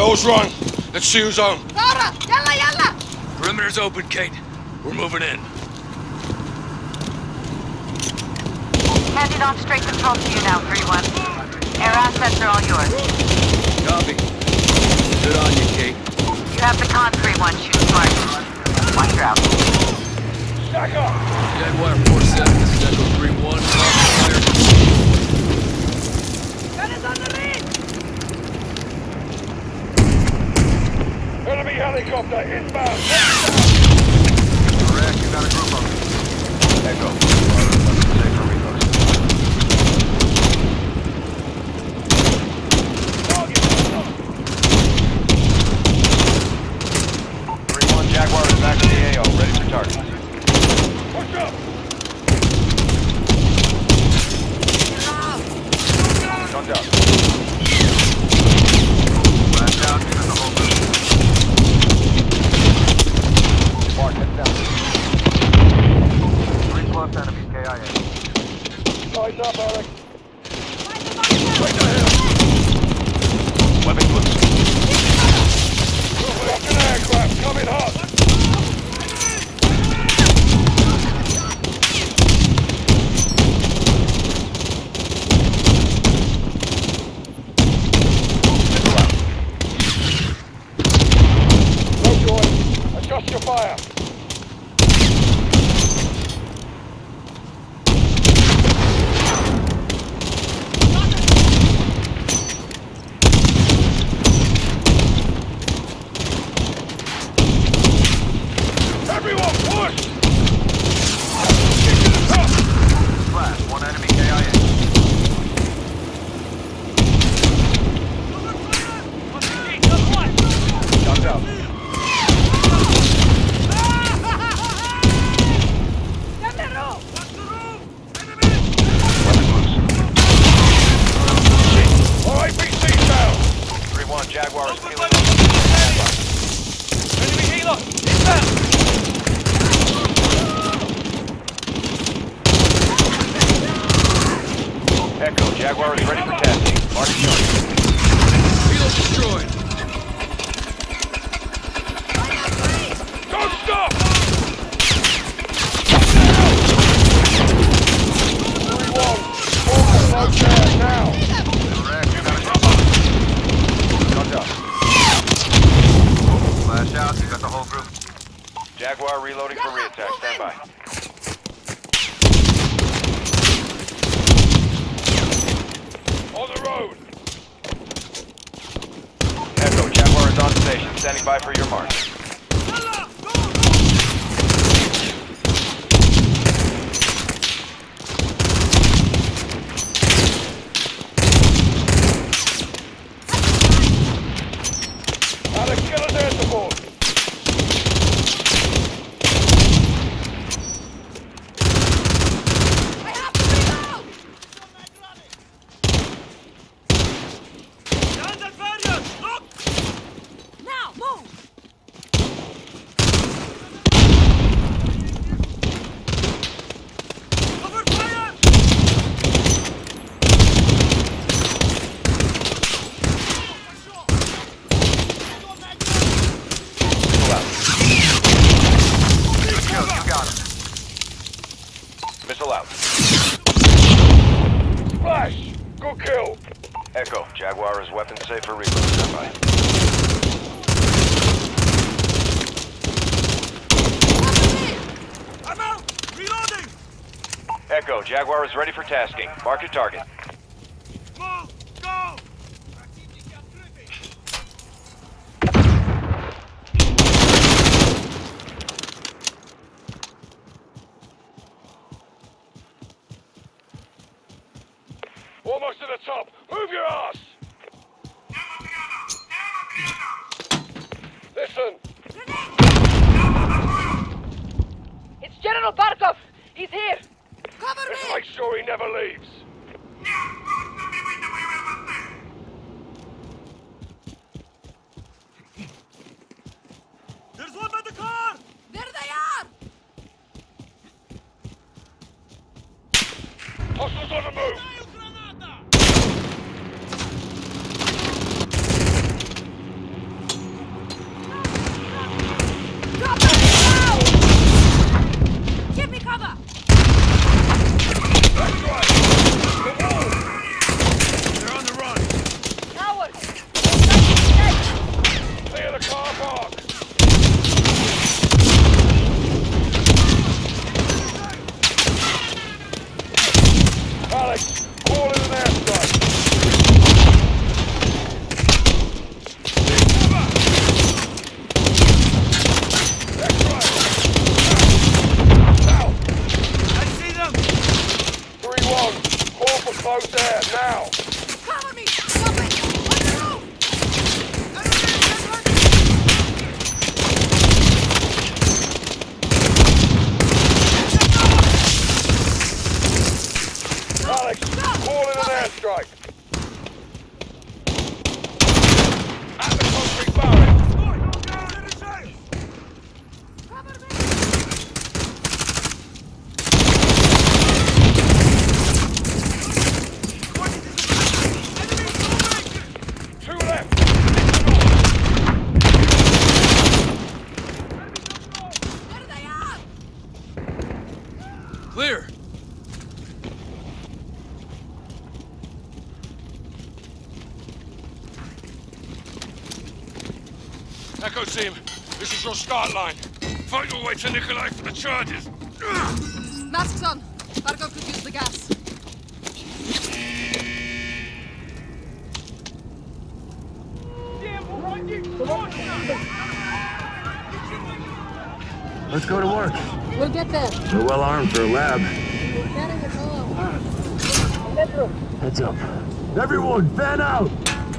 Nose run. Let's see who's on. Zara! Yalla, yalla! Perimeter's open, Kate. We're moving in. Handing off straight control to you now, 3-1. Air assets are all yours. Copy. Good on you, Kate. You have the con, 3-1. Shoot smart. Watch your out. Stack up! Jaguar 4-7, this is Echo 3-1. Fire. Gun is on the ring! Enemy helicopter inbound! Correct, you got a group of them. Echo. Safe for reload. 3-1 Jaguar is back to the AO, ready for target. Push up! Gunned up. Flash out, you got the whole group. Mark, head down. 3+ enemies, KIA. Lights up, Alex. Right to him. Weapon loose. Fucking aircraft coming hot! No joy. Adjust your fire. Everyone, push! Get to the top! Flash, one enemy KIA. Gunned out. Weapon loose. All right, BC down! 3-1 Jaguar is peeling up. Enemy healer! Inbound! Echo, Jaguar is ready for testing. Mark it joint. Field destroyed! Don't stop! 3-1, forward low there, now! Correct, you got a group up. Gunned up. Flash out, you got the whole group. Jaguar reloading for reattack, stand by. On the road! Echo, Jaguar is on station, standing by for your mark. Alex, get us air support! I have to reload! Now, move! Pull out. Good kill, you got him. Missile out. Flash! Good kill! Echo, Jaguar is weapon safe for reload, stand by. I'm out! Reloading! Echo, Jaguar is ready for tasking. Mark your target. Move! Go! Almost to the top! Move your ass! Listen! It's General Barkov! He's here! Cover Let's me! make sure he never leaves! There's one by the car! There they are! Hostiles on the move! strike. At the concrete barrier. Two left. There they are! Clear! Echo team, this is your start line. Fight your way to Nikolai for the charges. Masks on. Barkov could use the gas. Let's go to work. We'll get there. We're well armed for a lab. We're getting it all. Heads up. Everyone, fan out!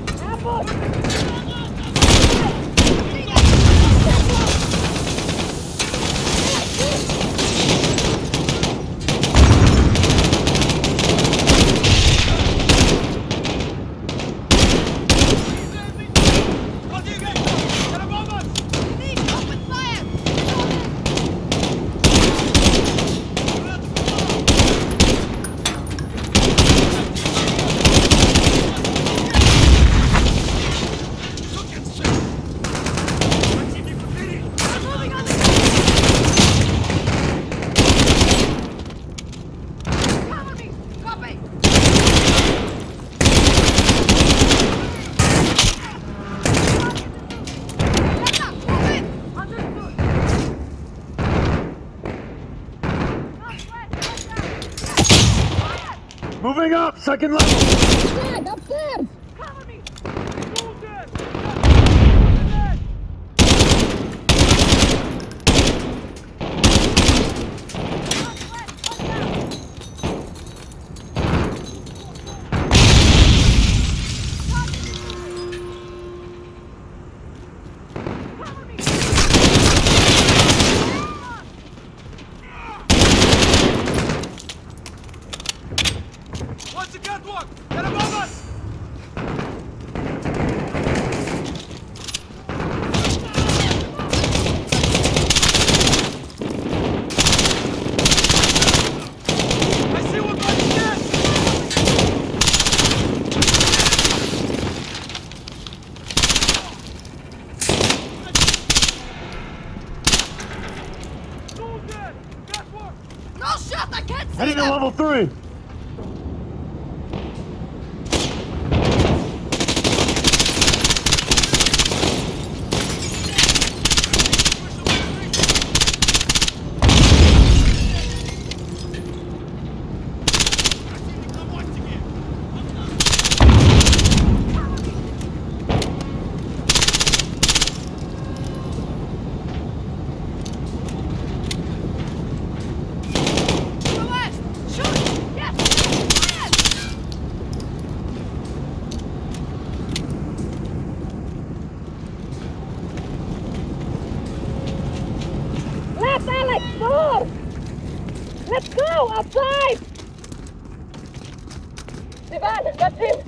Moving up, second level! Upstairs! Upstairs! Cover me! What's the catwalk? Get above us! I see what my is! No shot! I can't see Heading to them! level 3! Let's Alex, more! Let's go! Outside! Ivan, that's him!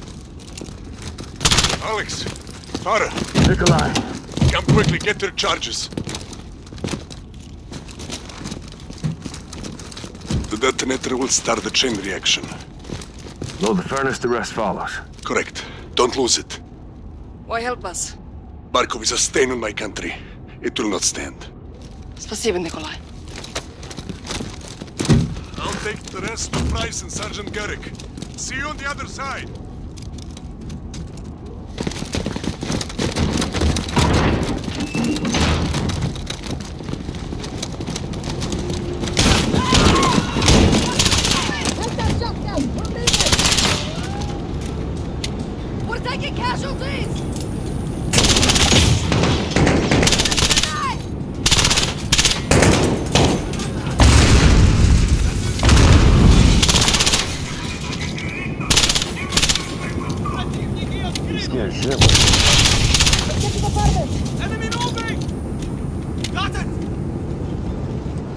Alex! Tara! Nikolai. Come quickly, get their charges. The detonator will start the chain reaction. Load the furnace, the rest follows. Correct. Don't lose it. Why help us? Barkov is a stain on my country. It will not stand. Спасибо, Nikolai. I'll take the rest of Price and Sergeant Garrick. See you on the other side. We're taking casualties! Scared shit. Let's get to the apartment! Enemy moving! Got it!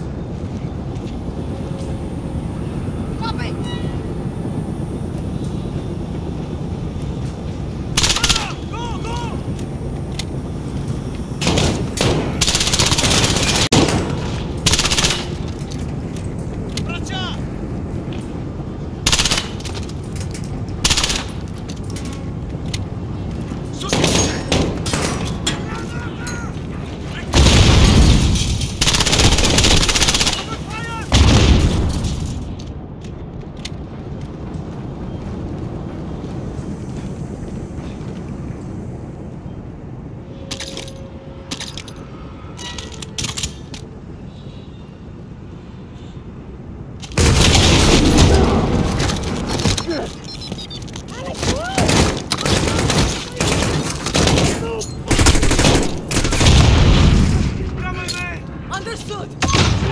Copy!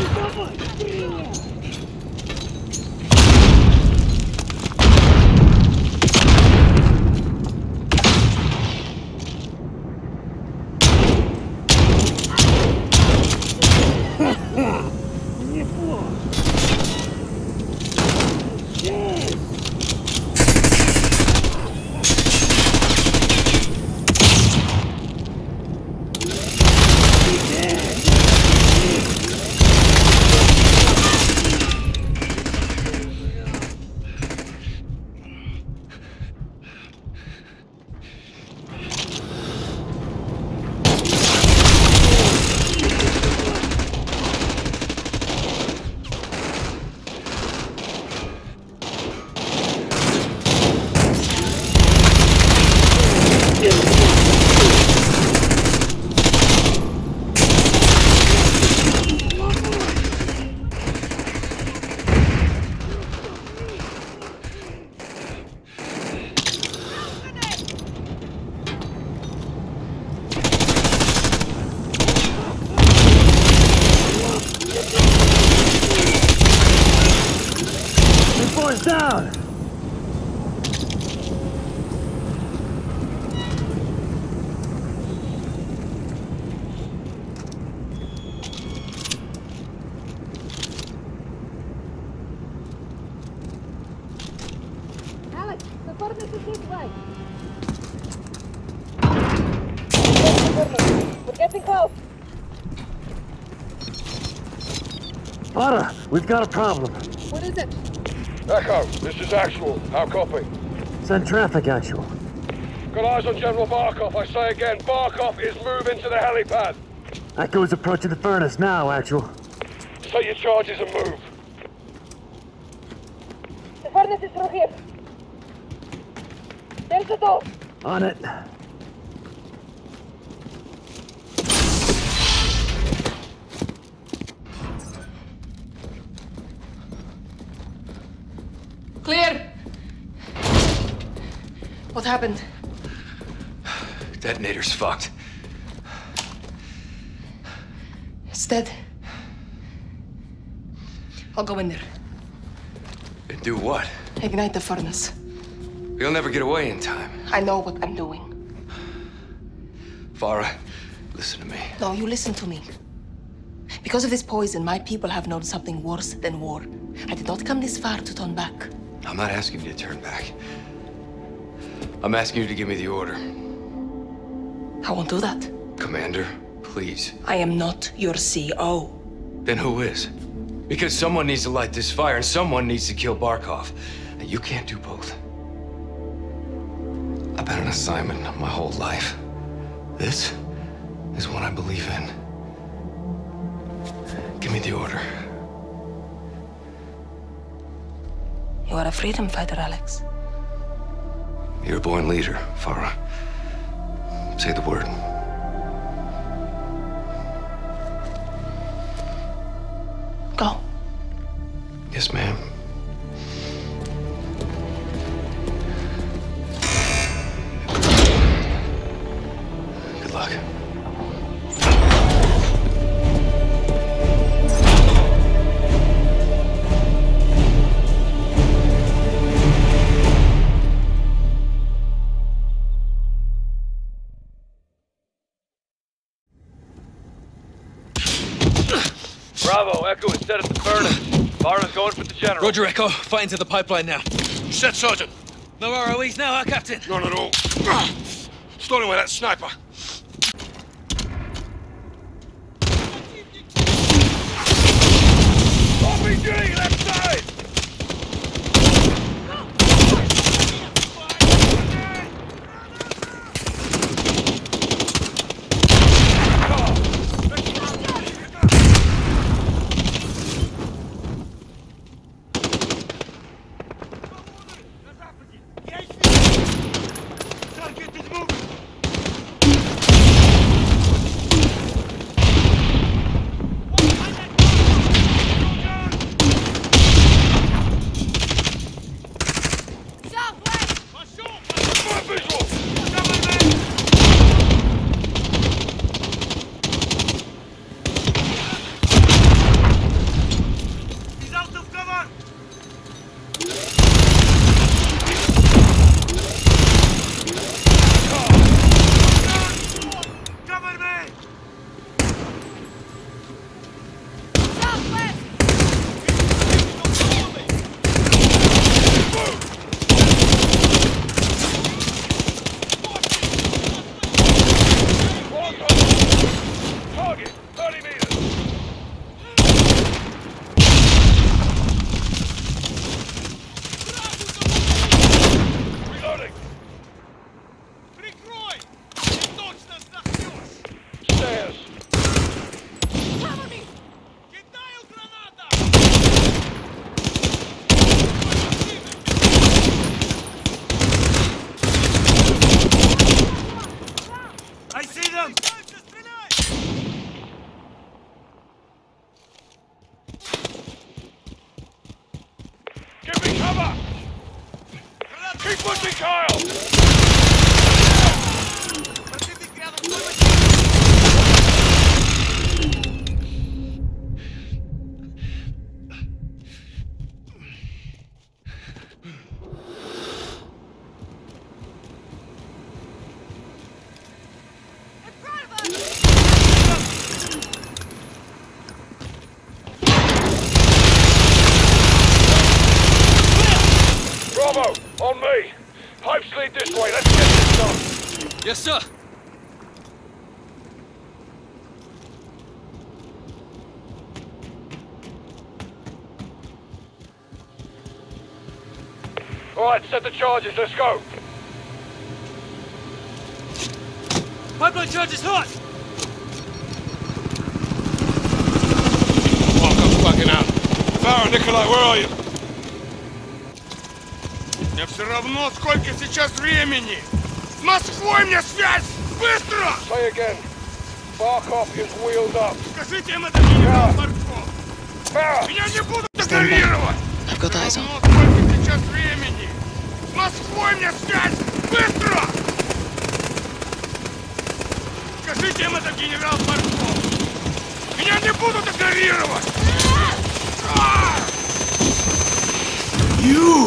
Down! Alex, the furnace is this way. We're getting close. Potter, we've got a problem. What is it? Echo, this is Actual. How copy? Send traffic, Actual. Got eyes on General Barkov. I say again, Barkov is moving to the helipad. Echo's approaching the furnace now, Actual. Set your charges and move. The furnace is through here. There's the door. On it. Clear. What happened? Detonator's fucked. It's dead. I'll go in there. And do what? Ignite the furnace. We'll never get away in time. I know what I'm doing. Farah, listen to me. No, you listen to me. Because of this poison, my people have known something worse than war. I did not come this far to turn back. I'm not asking you to turn back. I'm asking you to give me the order. I won't do that. Commander, please. I am not your CO. Then who is? Because someone needs to light this fire and someone needs to kill Barkov. And you can't do both. I've been an assignment my whole life. This is what I believe in. Give me the order. You are a freedom fighter, Alex. You're a born leader, Farah. Say the word. Go. Yes, ma'am. Good luck. Bravo, Echo is set at the furnace. Farah's going for the general. Roger, Echo. Fight into the pipeline now. You said, Sergeant? No ROEs now, huh, Captain? None at all. Starting with that sniper. RPG, left side! child! Bravo, on me. Pipes lead this way. Let's get this done. Yes, sir. All right, set the charges. Let's go. Pipeline charge is hot! Marco's fucking out. Farah, Nikolai, where are you? Мне все равно, сколько сейчас времени! С Москвой мне связь! Быстро! Say again. Barkov is wheeled up. Скажите им это, генерал Барков! Меня не будут игнорировать! I've got eyes on. Сколько сейчас времени! С Москвой мне связь! Быстро! Скажите им это, генерал Барков! Меня не будут игнорировать! You!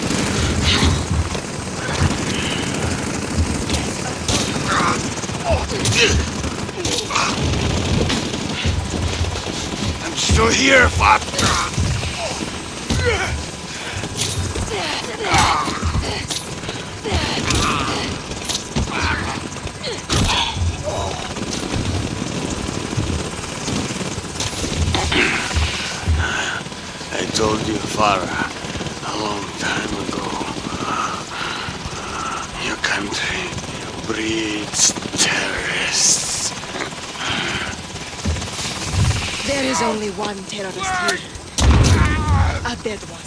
I'm still here, fuck! I told you, Farah, a long time ago. Your country breeds terrorists. There is only one terrorist here. A dead one.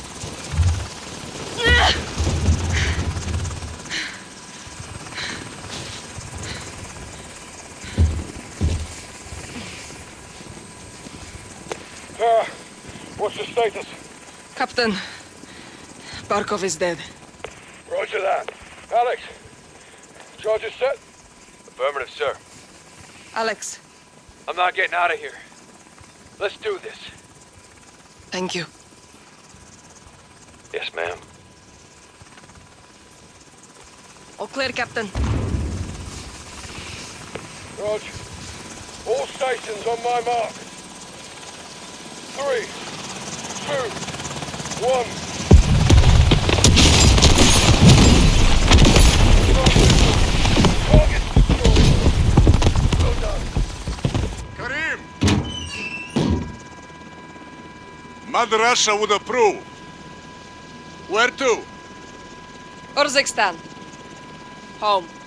What's the status? Captain, Barkov is dead. Roger that. Alex, charges set? Affirmative, sir. Alex, I'm not getting out of here. Let's do this. thank you. Yes, ma'am. All clear, Captain. Roger. All stations on my mark. 3, 2, 1. Target destroyed. Well done. Karim! Mother Russia would approve. Where to? Urzikstan. Home.